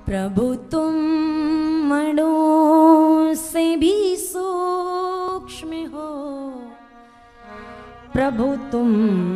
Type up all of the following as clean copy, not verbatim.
प्रभु तुम मणों से भी सूक्ष्म हो, प्रभु तुम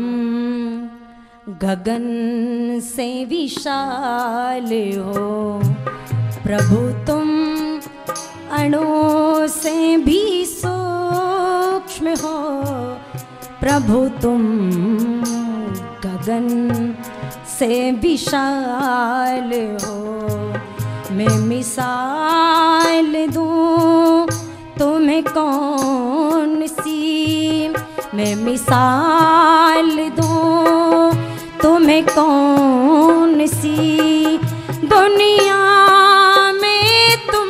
गगन से विशाल हो, प्रभु तुम अणुओं से भी सूक्ष्म हो, प्रभु तुम गगन से विशाल हो। मैं मिसाल दूं तुम्हें कौन सी, मैं मिसाल दूं तुम्हें कौन सी, दुनिया में तुम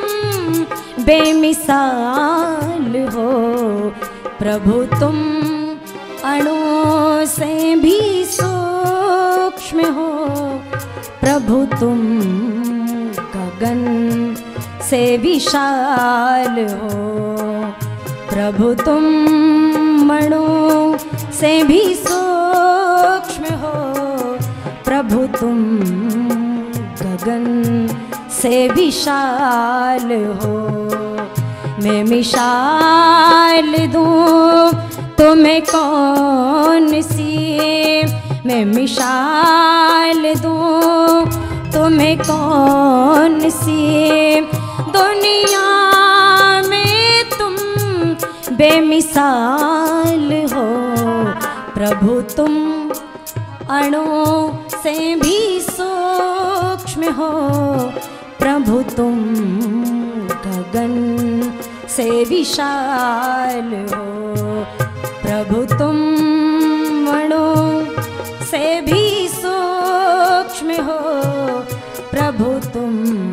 बेमिसाल हो, प्रभु तुम अणुओं से भी सूक्ष्म हो, प्रभु तुम गगन से विशाल हो, प्रभु तुम मणों से भी सूक्ष्म हो, प्रभु तुम गगन से विशाल हो। मैं मिसाल दूं तुम्हें कौन सी, मैं मिसाल दूं तुम्हें कौन सी, दुनिया में तुम बेमिसाल हो, प्रभु तुम अणुओं से भी सूक्ष्म हो, प्रभु तुम गगन से विशाल हो, प्रभु तुम अणुओं से भी सूक्ष्म हो, प्रभु तुम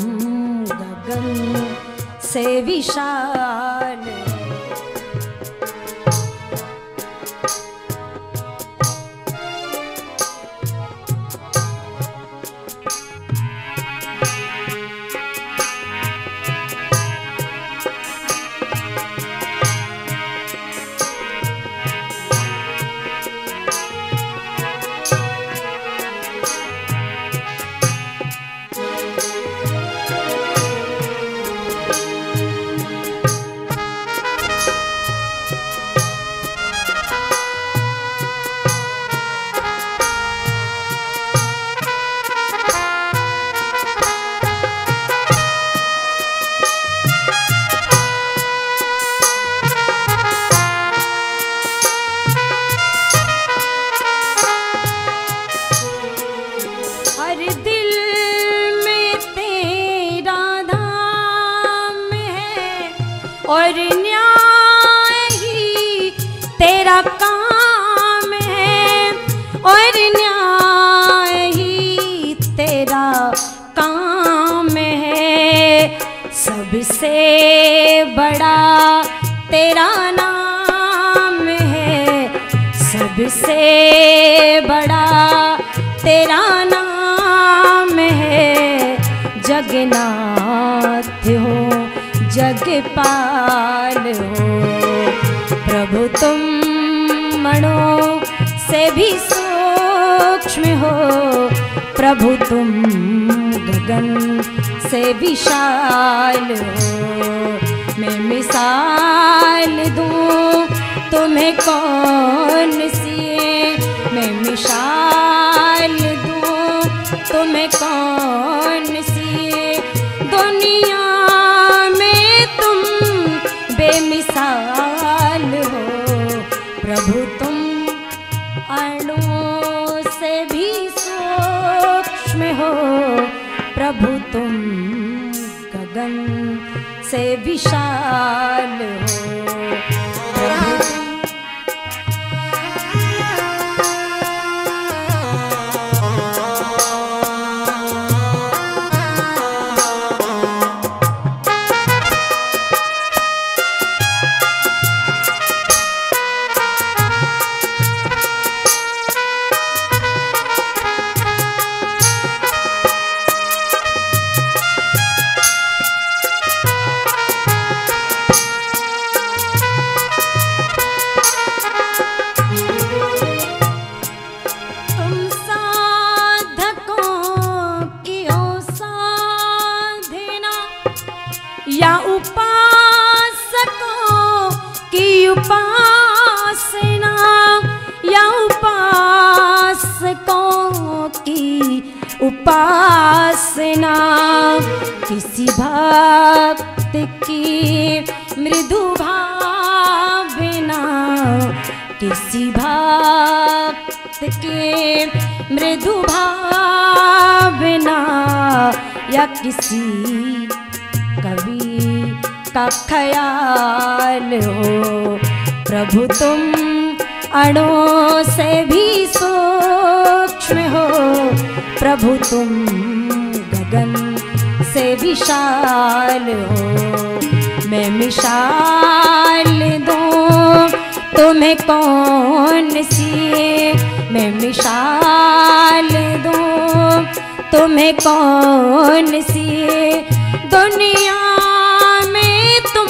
गगन से विशाल हो। और न्याय ही तेरा काम है, और न्याय ही तेरा काम है, सबसे बड़ा तेरा नाम है, सबसे बड़ा तेरा नाम है, जगन्नाथ हो जगपाल हो, प्रभु तुम मणों से भी सूक्ष्म हो, प्रभु तुम गगन से विशाल हो। मैं मिसाल दूं तुम्हें कौन सी, मैं मिसाल दूं तुम्हें कौन सी, दुनिया बेमिसाल हो, प्रभु तुम अणुओं से भी सूक्ष्म हो, प्रभु तुम गगन से विशाल हो, प्रभु या उपासकों की उपासना, या उपासकों की उपासना, किसी भक्त की मृदु भावना, किसी भक्त के मृदु भावना, या किसी कवि का ख्याल हो। प्रभु तुम अणुओं से भी सूक्ष्म हो, प्रभु तुम गगन से विशाल हो। मैं मिसाल दूं तुम्हें कौन सी, मैं मिसाल दूं तुम्हें कौन सी, दुनिया में तुम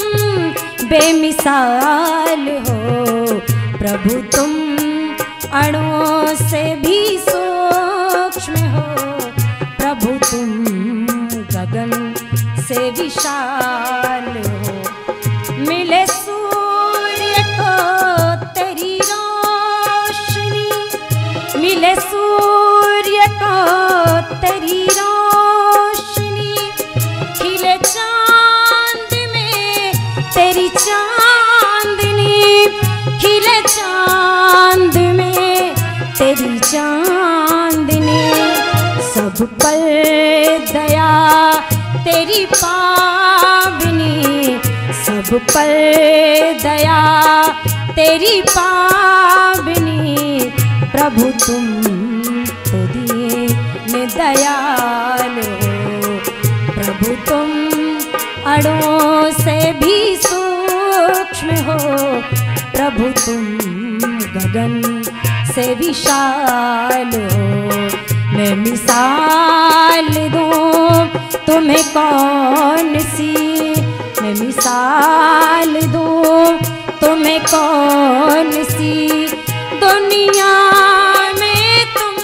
बेमिसाल हो। प्रभु तुम अणुओं से भी सूक्ष्म हो, प्रभु तुम गगन से विशाल हो। मिले सूर्य को तेरी रोशनी, मिले सूर्य को तेरी रोशनी, खिले चांद में तेरी चांदनी, खिले चांद में तेरी चांदनी, सब पर दया तेरी पावनी, सब पर दया तेरी पावनी। प्रभु तुम तो दीन दयाल हो, प्रभु तुम अणुओं से भी सूक्ष्म हो, प्रभु तुम गगन से विशाल हो। मैं मिसाल दूं तुम्हें कौन सी, मैं मिसाल दूं तुम्हें कौन सी, दुनिया में तुम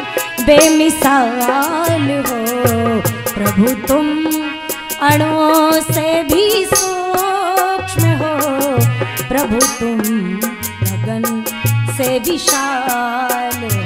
बेमिसाल हो। प्रभु तुम अणुओं से भी सूक्ष्म हो, प्रभु तुम गगन से विशाल हो।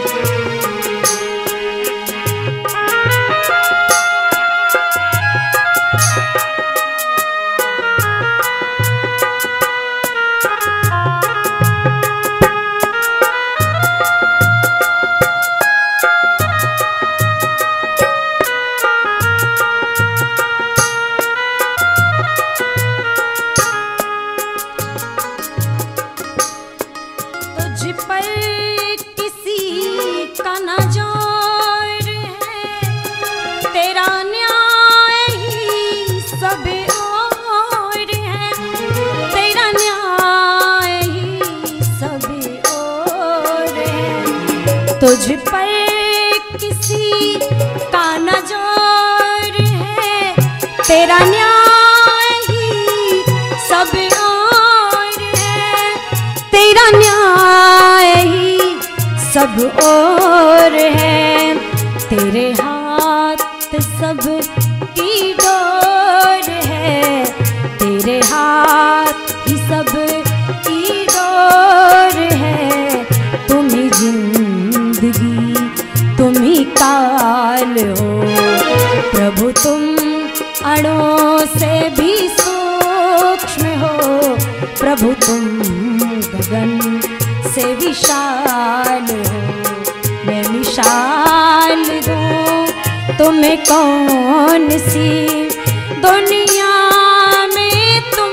तुझ पर किसी का न जोर है, तेरा न्याय ही सब और है, तेरा न्याय ही सब और है। तेरे हाथ सब की डोर है, तेरे हाथ ही सब की डोर है। तुम्ही जिंदगी तुम्ही काल हो, प्रभु तुम अणुओं से भी सूक्ष्म हो, प्रभु तुम गगन से विशाल हो। मैं मिसाल दूं तुम्हें कौन सी, दुनिया में तुम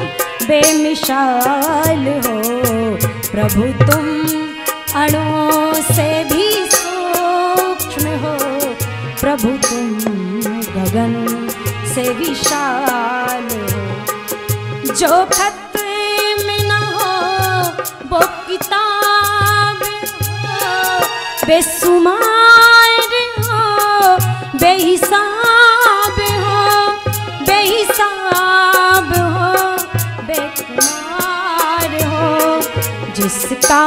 बेमिसाल हो। प्रभु तुम अणुओं से भी सूक्ष्म हो, प्रभु तुम गगन से विशाल हो। जो खत में न हो वो किताब हो, बेसुमार हो, बेहिसाब हो, बेहिसाब हो, बेकुमार हो। जिसका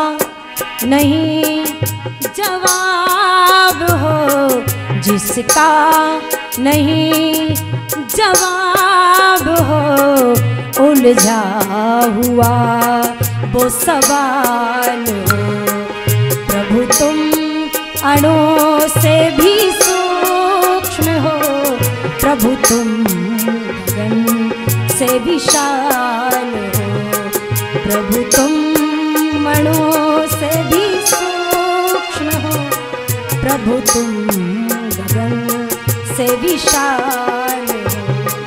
नहीं जवाब हो, जिसका नहीं जवाब हो, उलझा हुआ वो सवाल हो। प्रभु तुम अणु से भी सूक्ष्म हो, प्रभु तुम गगन से विशाल हो। प्रभु तुम अणु से भी सूक्ष्म हो, प्रभु तुम गगन से विशाल हो।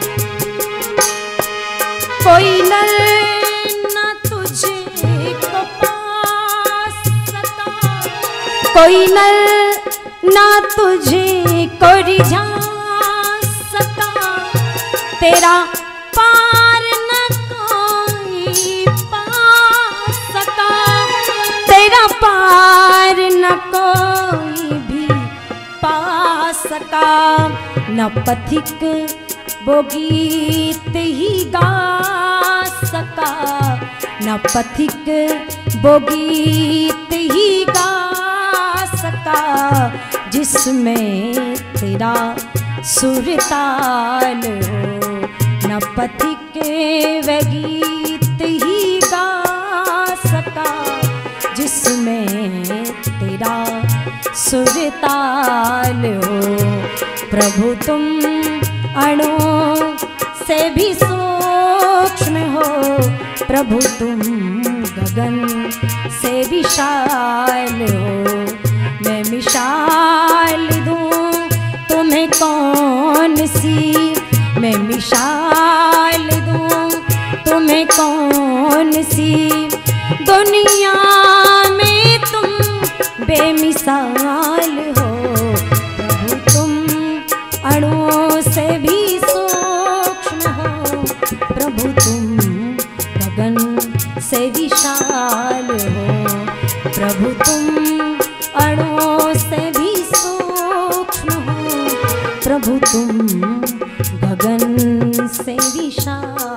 कोई नर न तुझे को पा सका, कोई नर न तुझे को रिझा सका, तेरा पार न कोई पा सका, तेरा पार न कोई भी पा सका। न पथिक वो गीत ही गा सका, न पथिक वो गीत ही गा सका, जिसमें तेरा सुर ताल हो। न पथिक वह गीत ही गा सका, जिसमें तेरा सुर ताल हो। प्रभु तुम अणु से भी सूक्ष्म हो, प्रभु तुम गगन से विशाल हो। मैं मिसाल दूं तुम्हें कौन सी, मैं मिसाल दूं तुम्हें कौन सी, दुनिया में तुम बेमिसाल हो। प्रभु तुम अणुओं से भी सूक्ष्म हो, प्रभु तुम गगन से विशाल हो। प्रभु तुम अणुओं से भी सूक्ष्म हो, प्रभु तुम गगन से विशाल।